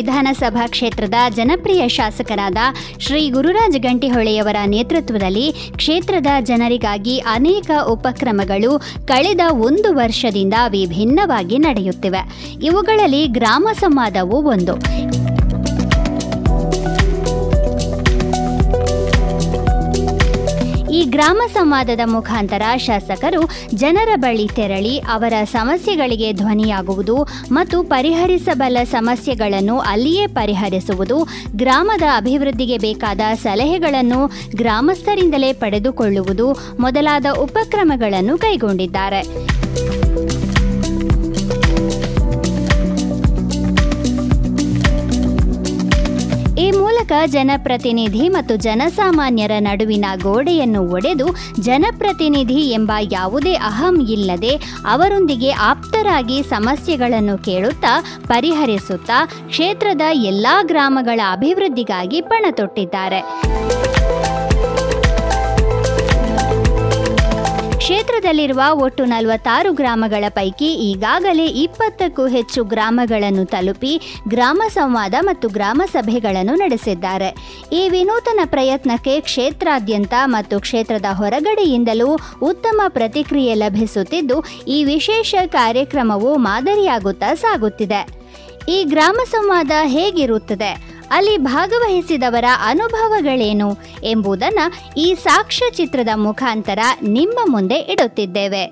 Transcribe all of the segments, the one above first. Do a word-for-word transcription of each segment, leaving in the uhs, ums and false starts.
ವಿಧಾನಸಭಾ ಕ್ಷೇತ್ರದ ಜನಪ್ರಿಯ ಶಾಸಕರಾದ ಶ್ರೀ ಗುರುರಾಜ್ ಗಂಟಿಹೊಳೆಯವರ ನೇತೃತ್ವದಲ್ಲಿ ಕ್ಷೇತ್ರದ ಜನರಿಗಾಗಿ ಅನೇಕ ಉಪಕ್ರಮಗಳು ಕಳೆದ ಒಂದು ವರ್ಷದಿಂದ ವಿಭಿನ್ನವಾಗಿ ನಡೆಯುತ್ತಿವೆ. ಇವುಗಳಲ್ಲಿ ಗ್ರಾಮ ಸಂವಾದವೂ ಒಂದು. ಈ ಗ್ರಾಮ ಸಂವಾದದ ಮುಖಾಂತರ ಶಾಸಕರು ಜನರ ಬಳಿ ತೆರಳಿ ಅವರ ಸಮಸ್ಯೆಗಳಿಗೆ ಧ್ವನಿಯಾಗುವುದು ಮತ್ತು ಪರಿಹರಿಸಬಲ್ಲ ಸಮಸ್ಯೆಗಳನ್ನು ಅಲ್ಲಿಯೇ ಪರಿಹರಿಸುವುದು, ಗ್ರಾಮದ ಅಭಿವೃದ್ಧಿಗೆ ಬೇಕಾದ ಸಲಹೆಗಳನ್ನು ಗ್ರಾಮಸ್ಥರಿಂದಲೇ ಪಡೆದುಕೊಳ್ಳುವುದು ಮೊದಲಾದ ಉಪಕ್ರಮಗಳನ್ನು ಕೈಗೊಂಡಿದ್ದಾರೆ. ಈ ಮೂಲಕ ಜನಪ್ರತಿನಿಧಿ ಮತ್ತು ಜನಸಾಮಾನ್ಯರ ನಡುವಿನ ಗೋಡೆಯನ್ನು ಒಡೆದು ಜನಪ್ರತಿನಿಧಿ ಎಂಬ ಯಾವುದೇ ಅಹಂ ಇಲ್ಲದೆ ಅವರೊಂದಿಗೆ ಆಪ್ತರಾಗಿ ಸಮಸ್ಯೆಗಳನ್ನು ಕೇಳುತ್ತಾ ಪರಿಹರಿಸುತ್ತಾ ಕ್ಷೇತ್ರದ ಎಲ್ಲಾ ಗ್ರಾಮಗಳ ಅಭಿವೃದ್ಧಿಗಾಗಿ ಪಣ ತೊಟ್ಟಿದ್ದಾರೆ. ಕ್ಷೇತ್ರದಲ್ಲಿರುವ ಒಟ್ಟು ನಲವತ್ತಾರು ಗ್ರಾಮಗಳ ಪೈಕಿ ಈಗಾಗಲೇ ಇಪ್ಪತ್ತಕ್ಕೂ ಹೆಚ್ಚು ಗ್ರಾಮಗಳನ್ನು ತಲುಪಿ ಗ್ರಾಮ ಸಂವಾದ ಮತ್ತು ಗ್ರಾಮ ಸಭೆಗಳನ್ನು ನಡೆಸಿದ್ದಾರೆ. ಈ ವಿನೂತನ ಪ್ರಯತ್ನಕ್ಕೆ ಕ್ಷೇತ್ರಾದ್ಯಂತ ಮತ್ತು ಕ್ಷೇತ್ರದ ಹೊರಗಡೆಯಿಂದಲೂ ಉತ್ತಮ ಪ್ರತಿಕ್ರಿಯೆ ಲಭಿಸುತ್ತಿದ್ದು, ಈ ವಿಶೇಷ ಕಾರ್ಯಕ್ರಮವು ಮಾದರಿಯಾಗುತ್ತಾ ಸಾಗುತ್ತಿದೆ. ಈ ಗ್ರಾಮ ಸಂವಾದ ಹೇಗಿರುತ್ತದೆ, ಅಲ್ಲಿ ಭಾಗವಹಿಸಿದವರ ಅನುಭವಗಳೇನು ಎಂಬುದನ್ನು ಈ ಸಾಕ್ಷ್ಯಚಿತ್ರದ ಮುಖಾಂತರ ನಿಮ್ಮ ಮುಂದೆ ಇಡುತ್ತಿದ್ದೇವೆ.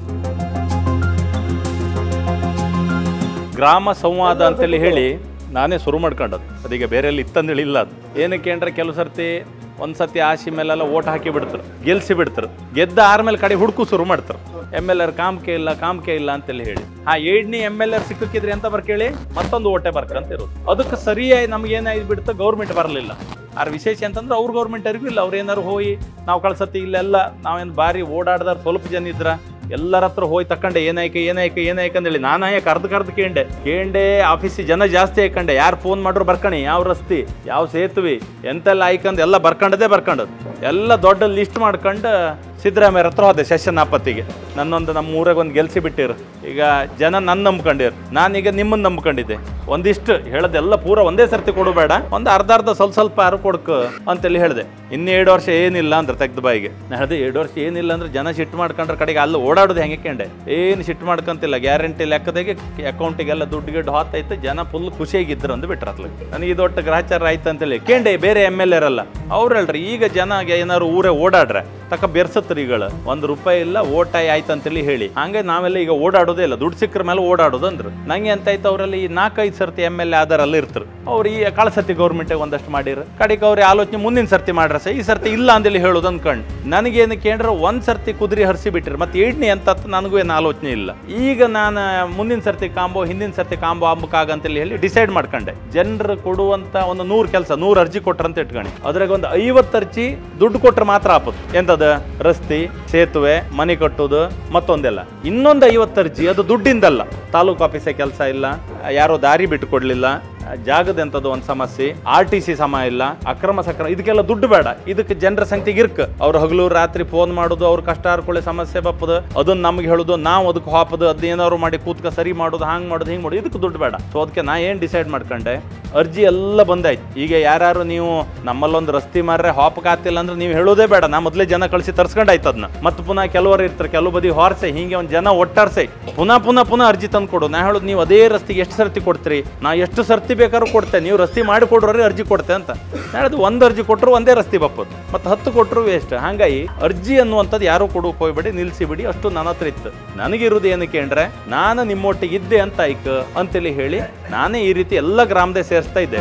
ಗ್ರಾಮ ಸಂವಾದ ಅಂತೇಳಿ ಹೇಳಿ ನಾನೇ ಶುರು ಮಾಡ್ಕೊಂಡದ್ದು. ಅದೀಗ ಬೇರೆಯಲ್ಲಿ ಇತ್ತಂದೇಳಿ ಇಲ್ಲ. ಅದು ಏನಕ್ಕೆ ಅಂದರೆ ಕೆಲವು ಸರ್ತಿ ಒಂದು ಸತಿ ಆಶಿ ಮೇಲೆಲ್ಲ ಓಟ್ ಹಾಕಿ ಬಿಡ್ತಾರೆ, ಗೆಲ್ಸಿ ಬಿಡ್ತಾರೆ. ಗೆದ್ದ ಆರ್ಮೇಲೆ ಕಡೆ ಹುಡುಕು ಶುರು ಮಾಡ್ತಾರೆ. ಎಮ್ ಎಲ್ ಆರ್ ಕಾಮ್ಕೆ ಇಲ್ಲ ಕಾಮ್ಕೆ ಇಲ್ಲ ಅಂತೇಳಿ ಹೇಳಿ ಹಾ ಏಡ್ನಿ ಎಮ್ ಎಲ್ ಆರ್ ಸಿಕ್ಕಿದ್ರಿ ಅಂತ ಬರ್ಕೇಳಿ ಮತ್ತೊಂದು ಓಟೆ ಬರ್ಕಂತ ಇರೋದು. ಅದಕ್ಕೆ ಸರಿಯಾಗಿ ನಮ್ಗೆ ಏನಾಯ್ತು ಬಿಡ್ತು, ಗೌರ್ಮೆಂಟ್ ಬರಲಿಲ್ಲ. ಆರ್ ವಿಶೇಷ ಅಂತಂದ್ರೆ ಅವ್ರ ಗೌರ್ಮೆಂಟ್ ಅರಿಗೂ ಇಲ್ಲ. ಅವ್ರು ಏನಾರು ಹೋಗಿ ನಾವು ಕಳ್ಸತ್ತಿ ಇಲ್ಲೆಲ್ಲ ನಾವೇನು ಭಾರಿ ಓಡಾಡ್ದಾರ ಸ್ವಲ್ಪ ಜನ ಇದ್ರ ಎಲ್ಲರ ಹತ್ರ ಹೋಗಿ ತಕೊಂಡೆ ಏನಾಯ್ಕೆ ಏನಾಯ್ಕೆ ಏನಾಯ್ಕೆ ಅಂದೇಳಿ ನಾನು ಆಯಾ ಕರ್ದು ಕರ್ದು ಕೇಂಡೆ ಕೇಂಡೆ ಆಫೀಸಿಗೆ ಜನ ಜಾಸ್ತಿ ಹಾಕೊಂಡೆ. ಯಾರು ಫೋನ್ ಮಾಡ್ರು ಬರ್ಕಣಿ, ಯಾವ ರಸ್ತೆ ಯಾವ ಸೇತುವೆ ಎಂತೆಲ್ಲ ಆಯ್ಕಂದು ಎಲ್ಲ ಬರ್ಕೊಂಡದೇ ಬರ್ಕೊಂಡದ್ದು ಎಲ್ಲ ದೊಡ್ಡ ಲಿಸ್ಟ್ ಮಾಡ್ಕೊಂಡು ಸಿದ್ದರಾಮಯ್ಯ ಹತ್ರ ಹೋದೆ ಸೆಷನ್ ಆಪತ್ತಿಗೆ. ನನ್ನೊಂದು ನಮ್ಮ ಊರಾಗ ಒಂದು ಗೆಲ್ಸಿ ಬಿಟ್ಟಿರು. ಈಗ ಜನ ನನ್ನ ನಂಬ್ಕೊಂಡಿರು, ನಾನೀಗ ನಿಮ್ಮನ್ನು ನಂಬ್ಕೊಂಡಿದ್ದೆ. ಒಂದಿಷ್ಟು ಹೇಳೋದೆಲ್ಲ ಪೂರ ಒಂದೇ ಸರ್ತಿ ಕೊಡಬೇಡ, ಒಂದು ಅರ್ಧ ಅರ್ಧ ಸ್ವಲ್ಪ ಸ್ವಲ್ಪ ಯಾರು ಕೊಡ್ಕ ಅಂತೇಳಿ ಹೇಳಿದೆ. ಇನ್ನು ಎರಡು ವರ್ಷ ಏನಿಲ್ಲ ಅಂದ್ರೆ ತೆಗ್ದು ಬಾಯಿಗೆ ನಾ ಹೇಳಿದೆ, ಎರಡು ವರ್ಷ ಏನಿಲ್ಲ ಅಂದ್ರೆ ಜನ ಸಿಟ್ಟು ಮಾಡ್ಕೊಂಡ್ರೆ ಕಡೆಗೆ ಅಲ್ಲಿ ಓಡಾಡೋದು ಹೆಂಗೆ ಕೇಂಡೆ ಏನು ಸಿಟ್ಟು ಮಾಡ್ಕೊಂತಿಲ್ಲ. ಗ್ಯಾರಂಟಿ ಲೆಕ್ಕದಾಗೆ ಅಕೌಂಟಿಗೆಲ್ಲ ದುಡ್ಡು ಗಿಡ್ಡು ಹಾತೈತೆ, ಜನ ಫುಲ್ ಖುಷಿಯಾಗಿದ್ರು ಅಂದು ಬಿಟ್ರ ಅತ್ಲ. ನನಗೆ ದೊಡ್ಡ ಗ್ರಹಚಾರ ಆಯ್ತು ಅಂತೇಳಿ ಕೇಂಡೆ. ಬೇರೆ ಎಮ್ ಎಲ್ ಎರಲ್ಲ ಅವ್ರು ಹೇಳ್ರಿ, ಈಗ ಜನ ಏನಾದ್ರು ಊರೇ ಓಡಾಡ್ರೆ ತಕ್ಕ ಬೆರ್ಸತ್ರಿಗಳು ಒಂದು ರೂಪಾಯಿ ಇಲ್ಲ ಓಟಾಯಿ ಆಯ್ತು ಅಂತೇಳಿ ಹೇಳಿ ಹಂಗೆ ನಾವೆಲ್ಲ ಈಗ ಓಡಾಡೋದೇ ಇಲ್ಲ. ದುಡ್ಡು ಸಿಕ್ಕರ ಮೇಲೆ ಓಡಾಡೋದು ಅಂದ್ರು. ನಂಗೆ ಅಂತ ಆಯ್ತು, ಅವರಲ್ಲಿ ಈ ನಾಲ್ಕೈದು ಸರ್ತಿ ಎಮ್ ಎಲ್ ಎ ಆಧಾರಲ್ಲಿ ಇರ್ತಾರೆ. ಅವ್ರು ಈ ಕಳಸತಿ ಗೌರ್ಮೆಂಟಿಗೆ ಒಂದಷ್ಟು ಮಾಡಿರ ಕಡೆಗೆ ಅವ್ರ ಆಲೋಚನೆ ಮುಂದಿನ ಸರ್ತಿ ಮಾಡ್ರ ಸ ಈ ಸರ್ತಿ ಇಲ್ಲ ಅಂದೇಳಿ ಹೇಳೋದು ಅಂದ್ಕೊಂಡು ನನಗೇನು ಕೇಂದ್ರ ಒಂದ್ ಸರ್ತಿ ಕುದುರೆ ಹರಿಸಿ ಬಿಟ್ಟಿರಿ. ಮತ್ತೆ ಏಡ್ನಿ ಅಂತ ನನಗೂ ಏನು ಆಲೋಚನೆ ಇಲ್ಲ. ಈಗ ನಾನು ಮುಂದಿನ ಸರ್ತಿ ಕಾಂಬೋ ಹಿಂದಿನ ಸರ್ತಿ ಕಾಂಬೋ ಅಂಬಕ್ಕಾಗಂತೇಳಿ ಹೇಳಿ ಡಿಸೈಡ್ ಮಾಡ್ಕೊಂಡೆ. ಜನರು ಕೊಡುವಂತ ಒಂದು ನೂರು ಕೆಲಸ ನೂರು ಅರ್ಜಿ ಕೊಟ್ರಂತ ಇಟ್ಕೊಂಡು ಅದ್ರಾಗ ಒಂದು ಐವತ್ತು ಅರ್ಜಿ ದುಡ್ಡು ಕೊಟ್ರೆ ಮಾತ್ರ ಆಪದು. ಎಂತದ ರಸ್ತೆ ಸೇತುವೆ ಮನೆ ಕಟ್ಟೋದು ಮತ್ತೊಂದೆಲ್ಲ. ಇನ್ನೊಂದು ಐವತ್ತು ಅರ್ಜಿ ಅದು ದುಡ್ಡಿಂದಲ್ಲ. ತಾಲೂಕು ಆಫೀಸೇ ಕೆಲಸ ಇಲ್ಲ, ಯಾರೋ ದಾರಿ ಬಿಟ್ಟು ಕೊಡ್ಲಿಲ್ಲ, ಜಾಗದ ಎಂತದ್ದು ಒಂದು ಸಮಸ್ಯೆ, ಆರ್ ಟಿ ಸಿ ಸಮ ಇಲ್ಲ, ಅಕ್ರಮ ಸಕ್ರಮ, ಇದಕ್ಕೆಲ್ಲ ದುಡ್ಡು ಬೇಡ. ಇದಕ್ಕೆ ಜನರ ಸಂಖ್ಯೆಗೆ ಇರ್ಕ ಅವ್ರು ಹಗಲು ರಾತ್ರಿ ಫೋನ್ ಮಾಡೋದು, ಅವ್ರ ಕಷ್ಟ ಹರ್ಕೊಳ್ಳಿ ಸಮಸ್ಯೆ ಬಪ್ಪದು ಅದನ್ನ ನಮ್ಗೆ ಹೇಳುದು, ನಾವು ಅದಕ್ಕೆ ಹಾಪದು, ಅದ್ ಏನಾದ್ರು ಮಾಡಿ ಕೂತ್ಕ ಸರಿ ಮಾಡೋದು, ಹಾಂಗ್ ಮಾಡೋದು ಹಿಂಗ್ ಮಾಡೋದು, ಇದಕ್ಕೆ ದುಡ್ಡು ಬೇಡ. ಸೊ ಅದಕ್ಕೆ ನಾ ಏನ್ ಡಿಸೈಡ್ ಮಾಡ್ಕೊಂಡೆ, ಅರ್ಜಿ ಎಲ್ಲ ಬಂದಾಯ್ತು. ಈಗ ಯಾರು ನೀವು ನಮ್ಮಲ್ಲೊಂದು ರಸ್ತೆ ಮಾರ್ರೆ ಹಾಪಕ್ ಆಗ್ತಿಲ್ಲ ಅಂದ್ರೆ ನೀವು ಹೇಳೋದೇ ಬೇಡ, ನಾ ಮೊದಲೇ ಜನ ಕಳಿಸಿ ತರ್ಸ್ಕೊಂಡಾಯ್ತು ಅದನ್ನ. ಮತ್ತೆ ಪುನಃ ಕೆಲವರು ಇರ್ತಾರೆ, ಕೆಲವು ಬದಿ ಹೊರಸೆ ಹಿಂಗೆ ಒಂದು ಜನ ಒಟ್ಟಾರ್ಸೆ ಪುನಃ ಪುನಃ ಪುನಃ ಅರ್ಜಿ ತಂದು ಕೊಡು. ನಾ ಹೇಳೋದು, ನೀವು ಅದೇ ರಸ್ತೆಗೆ ಎಷ್ಟು ಸರ್ತಿ ಕೊಡ್ತೀರಿ, ನಾ ಎಷ್ಟು ಸರ್ತಿ ಬೇಕಾದ್ರೂ ಕೊಡ್ತೇನೆ, ನೀವು ರಸ್ತೆ ಮಾಡಿ ಕೊಡ್ರಿ ಅರ್ಜಿ ಕೊಡ್ತೆ ಅಂತ. ನಾಳೆ ಒಂದು ಅರ್ಜಿ ಕೊಟ್ಟರು ಒಂದೇ ರಸ್ತೆ ಬಪ್ಪದು, ಮತ್ತೆ ಹತ್ತು ಕೊಟ್ಟರು ವೇಸ್ಟ್. ಹಾಗಾಗಿ ಅರ್ಜಿ ಅನ್ನುವಂಥದ್ದು ಯಾರು ಕೊಡೋಕೆ ಹೋಗ್ಬೇಡಿ, ನಿಲ್ಸಿ ಬಿಡಿ. ಅಷ್ಟು ನನ್ನ ಹತ್ರ ಇತ್ತು. ನನಗಿರುವುದು ಏನಕ್ಕೆ ಅಂದ್ರೆ ನಾನು ನಿಮ್ಮೊಟ್ಟಿಗೆ ಇದ್ದೆ ಅಂತ ಆಯ್ಕ ಅಂತೇಳಿ ಹೇಳಿ ನಾನೇ ಈ ರೀತಿ ಎಲ್ಲ ಗ್ರಾಮದೇ ಸೇರಿಸ್ತಾ ಇದ್ದೆ.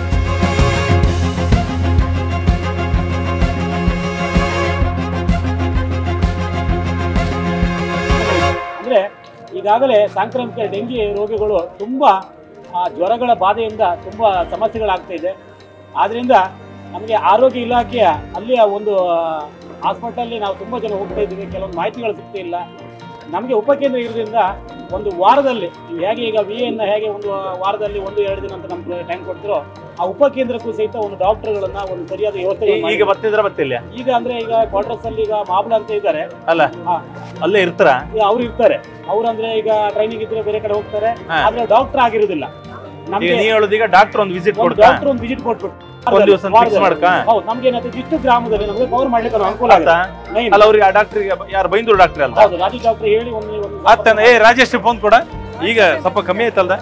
ಅಂದ್ರೆ ಈಗಾಗಲೇ ಸಾಂಕ್ರಾಮಿಕ ಡೆಂಗಿ ರೋಗಿಗಳು ತುಂಬಾ ಜ್ವರಗಳ ಬಾಧೆಯಿಂದ ತುಂಬಾ ಸಮಸ್ಯೆಗಳಾಗ್ತಾ ಇದೆ. ಆದ್ರಿಂದ ನಮಗೆ ಆರೋಗ್ಯ ಇಲಾಖೆಯ ಅಲ್ಲಿಯ ಒಂದು ಹಾಸ್ಪಿಟಲ್ ನಾವು ತುಂಬಾ ಜನ ಹೋಗ್ತಾ ಇದ್ದೀವಿ, ಕೆಲವೊಂದು ಮಾಹಿತಿಗಳು ಸಿಗ್ತಾ ಇಲ್ಲ. ನಮಗೆ ಉಪಕೇಂದ್ರ ಇರೋದ್ರಿಂದ ಒಂದು ವಾರದಲ್ಲಿ ಹೇಗೆ ಈಗ ವಿ ಎನ್ನ ಹೇಗೆ ಒಂದು ವಾರದಲ್ಲಿ ಒಂದು ಎರಡು ದಿನ ಅಂತ ನಮ್ಗೆ ಟೈಮ್ ಕೊಡ್ತಿರೋ, ಆ ಉಪಕೇಂದ್ರಕ್ಕೂ ಸಹಿತ ಒಂದು ಡಾಕ್ಟರ್ಗಳನ್ನ ಒಂದು ಸರಿಯಾದ ವ್ಯವಸ್ಥೆ ಈಗ ಬರ್ತಿದ್ರ ಬರ್ತಿಲ್ಲ. ಈಗ ಅಂದ್ರೆ ಈಗ ಕ್ವಾರ್ಟರ್ಸ್ ಅಲ್ಲಿ ಈಗ ಮಾಬ್ಲ ಅಂತ ಇದ್ದಾರೆ ಅಲ್ಲ, ಅಲ್ಲೇ ಇರ್ತಾರ, ಅವ್ರು ಇರ್ತಾರೆ. ಅವ್ರಂದ್ರೆ ಈಗ ಟ್ರೈನಿಂಗ್ ಇದ್ರೆ ಬೇರೆ ಕಡೆ ಹೋಗ್ತಾರೆ, ಆದ್ರೆ ಡಾಕ್ಟರ್ ಆಗಿರುವುದಿಲ್ಲ. ನಮ್ಗೆ ನೀ ಹೇಳೋದೀಗ ಡಾಕ್ಟರ್ ಒಂದು ವಿಸಿಟ್ ಕೊಡ್ತಾ ಡಾಕ್ಟರ್ ಒಂದು ವಿಸಿಟ್ ಕೊಟ್ಬಿಟ್ಟು ಒಂದ್ ದಿವಸ ಫಿಕ್ಸ್ ಮಾಡ್ಕ. ಹೌದು, ನಮ್ಗೆ ಏನಾಯ್ತು ಇಷ್ಟು ಗ್ರಾಮದಲ್ಲಿ ನಮಗೆ ಕವರ್ ಮಾಡ್ಲಿಕ್ಕೆ ಅನುಕೂಲ ಆಗುತ್ತೆ. ಅಲ್ಲ ಅವ್ರಿಗೆ ಆ ಡಾಕ್ಟರ್ಗೆ ಯಾರು ಬೈಂದೂರು ಡಾಕ್ಟರ್ ಅಲ್ಲ? ಹೌದು, ರಾಜೇಶ್ ಡಾಕ್ಟರ್ ಹೇಳಿ ಒಂದು ಒಂದು ಆತನ ಏ ರಾಜೇಶ್ ಫೋನ್ ಕೊಡ. ಈಗ ಸ್ವಲ್ಪ ಕಮ್ಮಿ ಆಯ್ತಲ್ದ?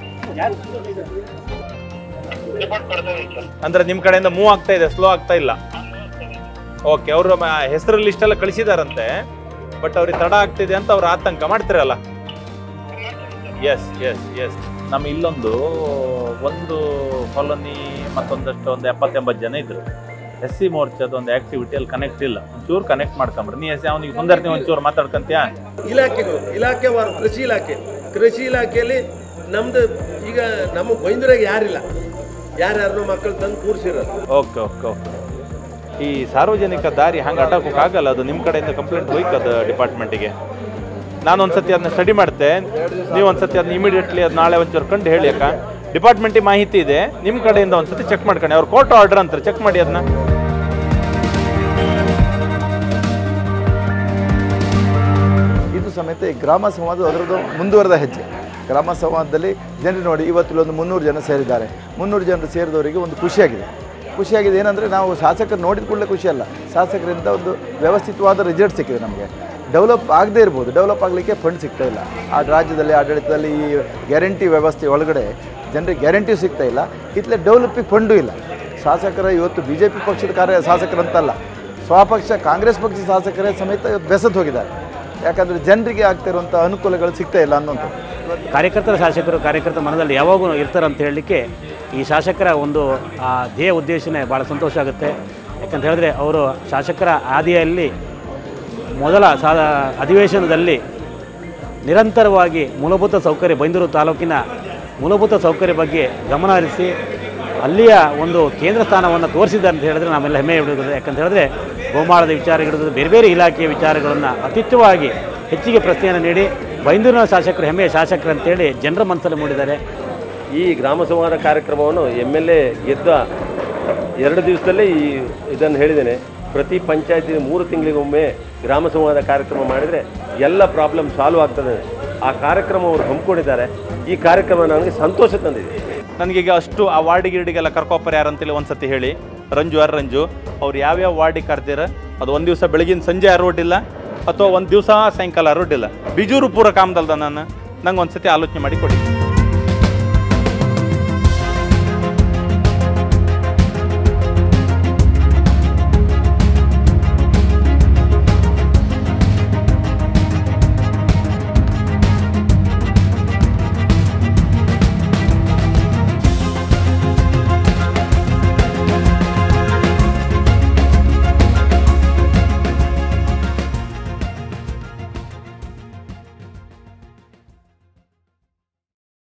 ಅಂದ್ರೆ ನಿಮ್ ಕಡೆಯಿಂದ ಮೂವ್ ಆಗ್ತಾ ಇದೆ, ಸ್ಲೋ ಆಗ್ತಾ ಇಲ್ಲ. ಓಕೆ, ಅವ್ರ ಹೆಸರು ಲಿಸ್ಟ್ ಎಲ್ಲ ಕಳಿಸಿದಾರಂತೆ, ಬಟ್ ಅವ್ರಿಗೆ ತಡ ಆಗ್ತಿದೆ ಅಂತ ಅವ್ರು ಆತಂಕ ಮಾಡ್ತಿರಲ್ಲ. ಎಸ್ ಎಸ್ ಎಸ್ ನಮ್ಮ ಇಲ್ಲೊಂದು ಒಂದು ಕಾಲೋನಿ ಮತ್ತೊಂದಷ್ಟು ಒಂದು ಎಪ್ಪತ್ತೆಂಬತ್ತು ಜನ ಇದ್ರು. ಎಸ್ ಸಿ ಮೋರ್ಚಾದ ಒಂದು ಆಕ್ಟಿವಿಟಿಯಲ್ಲಿ ಕನೆಕ್ಟ್ ಇಲ್ಲ. ಒಂಚೂರು ಕನೆಕ್ಟ್ ಮಾಡ್ಕೊಂಬ್ರಿ. ನೀ ಎಸ್ ಅವನಿಗೆ ಸುಂದರ್ತಿ ಒಂಚೂರು ಮಾತಾಡ್ಕಂತೀಯಾ? ಇಲಾಖೆಗಳು ಇಲಾಖೆವಾರು ಕೃಷಿ ಇಲಾಖೆ ಕೃಷಿ ಇಲಾಖೆಯಲ್ಲಿ ನಮ್ದು ಈಗ ನಮ್ಮ ಬೈಂದೂರಾಗ ಯಾರಿಲ್ಲ, ಯಾರ್ಯಾರು ಮಕ್ಕಳು ತಂದು ಕೂರಿಸಿರೋದು. ಓಕೆ ಓಕೆ ಓಕೆ ಈ ಸಾರ್ವಜನಿಕ ದಾರಿ ಹಂಗೆ ಅಟಾಕೋಕ್ಕಾಗಲ್ಲ. ಅದು ನಿಮ್ಮ ಕಡೆಯಿಂದ ಕಂಪ್ಲೇಂಟ್ ಹೋಯ್ಕದು ಡಿಪಾರ್ಟ್ಮೆಂಟಿಗೆ. ನಾನು ಒಂದ್ಸತಿ ಅದನ್ನ ಸ್ಟಡಿ ಮಾಡ್ತೆ, ನೀವು ಒಂದ್ಸತಿ ಅದನ್ನ ಇಮಿಡಿಯೇಟ್ಲಿ ಅದು ನಾಳೆ ಒಂಚೂರು ಕಂಡು ಹೇಳಿ ಅಕ್ಕ. ಡಿಪಾರ್ಟ್ಮೆಂಟಿಗೆ ಮಾಹಿತಿ ಇದೆ, ನಿಮ್ಮ ಕಡೆಯಿಂದ ಒಂದ್ಸತಿ ಚೆಕ್ ಮಾಡ್ಕೊಂಡು. ಅವ್ರು ಕೋರ್ಟ್ ಆರ್ಡರ್ ಅಂತಾರೆ, ಚೆಕ್ ಮಾಡಿ ಅದನ್ನ. ಇದು ಸಮೇತ ಈ ಗ್ರಾಮ ಸಂವಾದ ಅದರದ್ದು ಮುಂದುವರೆದ ಹೆಜ್ಜೆ. ಗ್ರಾಮ ಸಂವಾದದಲ್ಲಿ ಜನರು ನೋಡಿ ಇವತ್ತು ಇಲ್ಲೊಂದು ಮುನ್ನೂರು ಜನ ಸೇರಿದ್ದಾರೆ. ಮುನ್ನೂರು ಜನರು ಸೇರಿದವರಿಗೆ ಒಂದು ಖುಷಿಯಾಗಿದೆ. ಖುಷಿಯಾಗಿದೆ ಏನಂದರೆ ನಾವು ಶಾಸಕರು ನೋಡಿದ ಕೂಡಲೇ ಖುಷಿ ಅಲ್ಲ, ಶಾಸಕರಿಂದ ಒಂದು ವ್ಯವಸ್ಥಿತವಾದ ರಿಸಲ್ಟ್ ಸಿಕ್ಕಿದೆ ನಮಗೆ. ಡೆವಲಪ್ ಆಗದೇ ಇರ್ಬೋದು, ಡೆವಲಪ್ ಆಗಲಿಕ್ಕೆ ಫಂಡ್ ಸಿಗ್ತಾ ಇಲ್ಲ. ಆ ರಾಜ್ಯದಲ್ಲಿ ಆಡಳಿತದಲ್ಲಿ ಈ ಗ್ಯಾರಂಟಿ ವ್ಯವಸ್ಥೆ ಒಳಗಡೆ ಜನರಿಗೆ ಗ್ಯಾರಂಟಿ ಸಿಗ್ತಾ ಇಲ್ಲ, ಇತ್ತಲೇ ಡೆವಲಪಿಗೆ ಫಂಡು ಇಲ್ಲ. ಶಾಸಕರ ಇವತ್ತು ಬಿ ಜೆ ಪಿ ಪಕ್ಷದ ಕಾರ್ಯ ಶಾಸಕರಂತಲ್ಲ, ಸ್ವಪಕ್ಷ ಕಾಂಗ್ರೆಸ್ ಪಕ್ಷದ ಶಾಸಕರೇ ಸಮೇತ ಇವತ್ತು ಬೆಸತ್ತು ಹೋಗಿದ್ದಾರೆ. ಯಾಕಂದರೆ ಜನರಿಗೆ ಆಗ್ತಿರುವಂಥ ಅನುಕೂಲಗಳು ಸಿಗ್ತಾ ಇಲ್ಲ ಅನ್ನೋಂಥದ್ದು. ಕಾರ್ಯಕರ್ತರ ಶಾಸಕರು ಕಾರ್ಯಕರ್ತರ ಮನದಲ್ಲಿ ಯಾವಾಗೂ ಇರ್ತಾರೆ ಅಂತ ಹೇಳಲಿಕ್ಕೆ ಈ ಶಾಸಕರ ಒಂದು ಆ ಧ್ಯೇಯ ಉದ್ದೇಶನೇ ಭಾಳ ಸಂತೋಷ ಆಗುತ್ತೆ. ಯಾಕಂತ ಹೇಳಿದ್ರೆ ಅವರು ಶಾಸಕರ ಆದಿಯಲ್ಲಿ ಮೊದಲ ಸಾ ಅಧಿವೇಶನದಲ್ಲಿ ನಿರಂತರವಾಗಿ ಮೂಲಭೂತ ಸೌಕರ್ಯ ಬೈಂದೂರು ತಾಲೂಕಿನ ಮೂಲಭೂತ ಸೌಕರ್ಯ ಬಗ್ಗೆ ಗಮನ ಹರಿಸಿ ಅಲ್ಲಿಯ ಒಂದು ಕೇಂದ್ರ ಸ್ಥಾನವನ್ನು ತೋರಿಸಿದ್ದಾರೆ ಅಂತ ಹೇಳಿದ್ರೆ ನಾವೆಲ್ಲ ಹೆಮ್ಮೆ ಹಿಡಿಯೋದು. ಯಾಕಂತ ಹೇಳಿದ್ರೆ ಗೋಮಾಳದ ವಿಚಾರಗಳು, ಬೇರೆ ಬೇರೆ ಇಲಾಖೆಯ ವಿಚಾರಗಳನ್ನು ಅತ್ಯುತ್ತಮವಾಗಿ ಹೆಚ್ಚಿಗೆ ಪ್ರಶ್ನೆಯನ್ನು ನೀಡಿ ಬೈಂದೂರಿನ ಶಾಸಕರು ಹೆಮ್ಮೆಯ ಶಾಸಕರು ಅಂತೇಳಿ ಜನರ ಮನಸ್ಸಲ್ಲಿ ಮೂಡಿದ್ದಾರೆ. ಈ ಗ್ರಾಮ ಸಂವಾದ ಕಾರ್ಯಕ್ರಮವನ್ನು ಎಮ್ ಎಲ್ ಎ ಗೆದ್ದ ಎರಡು ದಿವಸದಲ್ಲೇ ಈ ಇದನ್ನು ಹೇಳಿದ್ದೇನೆ. ಪ್ರತಿ ಪಂಚಾಯತಿ ಮೂರು ತಿಂಗಳಿಗೊಮ್ಮೆ ಗ್ರಾಮ ಸಂವಾದ ಕಾರ್ಯಕ್ರಮ ಮಾಡಿದರೆ ಎಲ್ಲ ಪ್ರಾಬ್ಲಮ್ ಸಾಲ್ವ್ ಆಗ್ತದೆ. ಆ ಕಾರ್ಯಕ್ರಮ ಅವರು ಹಮ್ಮಿಕೊಂಡಿದ್ದಾರೆ. ಈ ಕಾರ್ಯಕ್ರಮ ನನಗೆ ಸಂತೋಷ ತಂದಿದೆ. ನನಗೀಗ ಅಷ್ಟು ಆ ವಾರ್ಡಿಗೆ ಗಿರ್ಡಿಗೆಲ್ಲ ಕರ್ಕೊಪ್ಪರು ಯಾರು ಅಂತೇಳಿ ಒಂದ್ಸತಿ ಹೇಳಿ. ರಂಜು ಯಾರು ರಂಜು ಅವ್ರು ಯಾವ್ಯಾವ ವಾರ್ಡಿಗೆ ಕರ್ತೀರ, ಅದು ಒಂದು ದಿವಸ ಬೆಳಗಿನ ಸಂಜೆ ರೋಡ್ ಇಲ್ಲ ಅಥವಾ ಒಂದು ದಿವಸ ಸಾಯಂಕಾಲ ರೋಡ್ ಇಲ್ಲ. ಬಿಜೂರು ಪೂರ ಕಾಮದಲ್ದ ನಾನು ನಂಗೆ ಒಂದ್ಸತಿ ಆಲೋಚನೆ ಮಾಡಿ ಕೊಡಿ.